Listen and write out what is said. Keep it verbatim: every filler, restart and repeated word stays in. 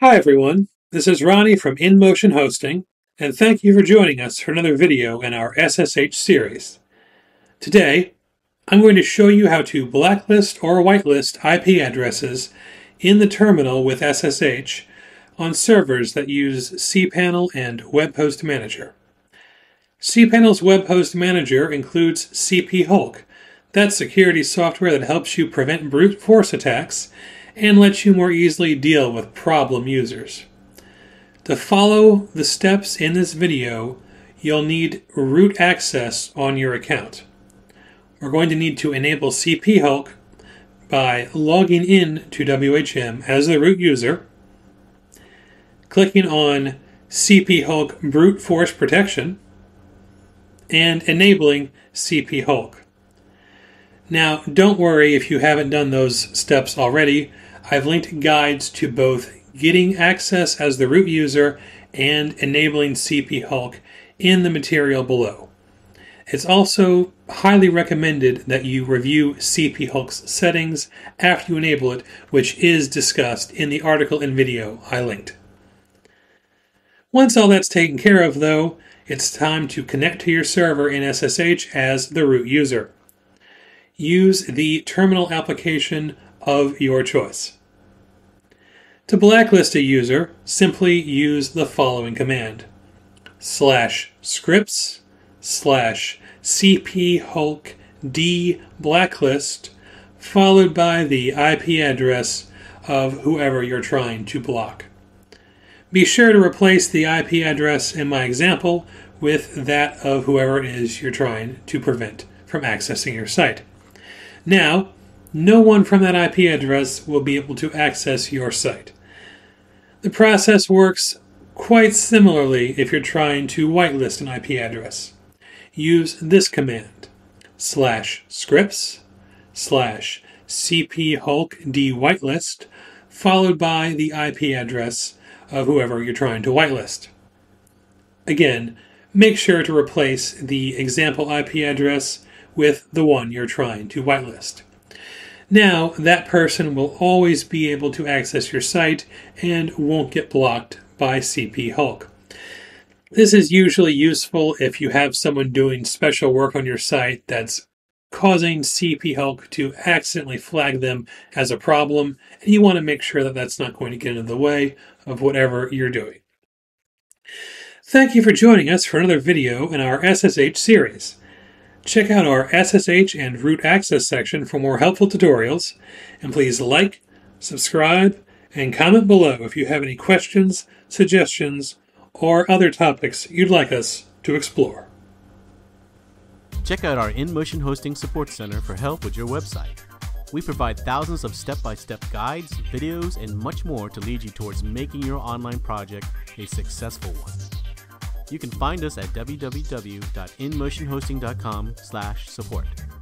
Hi everyone, this is Ronnie from InMotion Hosting, and thank you for joining us for another video in our S S H series. Today, I'm going to show you how to blacklist or whitelist I P addresses in the terminal with S S H on servers that use cPanel and WebHost Manager. cPanel's WebHost Manager includes cphulk, that's security software that helps you prevent brute force attacks and lets you more easily deal with problem users. To follow the steps in this video, you'll need root access on your account. We're going to need to enable cphulk by logging in to W H M as the root user, clicking on cphulk brute force protection, and enabling cphulk. Now, don't worry if you haven't done those steps already. I've linked guides to both getting access as the root user and enabling cphulk in the material below. It's also highly recommended that you review cphulk's settings after you enable it, which is discussed in the article and video I linked. Once all that's taken care of, though, it's time to connect to your server in S S H as the root user. Use the terminal application of your choice. To blacklist a user, simply use the following command: slash scripts slash cphulkdblacklist followed by the I P address of whoever you're trying to block. Be sure to replace the I P address in my example with that of whoever it is you're trying to prevent from accessing your site. Now, no one from that I P address will be able to access your site. The process works quite similarly if you're trying to whitelist an I P address. Use this command: slash scripts slash cphulkdwhitelist followed by the I P address of whoever you're trying to whitelist. Again, make sure to replace the example I P address with the one you're trying to whitelist. Now, that person will always be able to access your site and won't get blocked by cphulk. This is usually useful if you have someone doing special work on your site that's causing cphulk to accidentally flag them as a problem, and you want to make sure that that's not going to get in the way of whatever you're doing. Thank you for joining us for another video in our S S H series. Check out our S S H and root access section for more helpful tutorials, and please like, subscribe, and comment below if you have any questions, suggestions, or other topics you'd like us to explore. Check out our InMotion Hosting Support Center for help with your website. We provide thousands of step-by-step guides, videos, and much more to lead you towards making your online project a successful one. You can find us at w w w dot in motion hosting dot com slash support.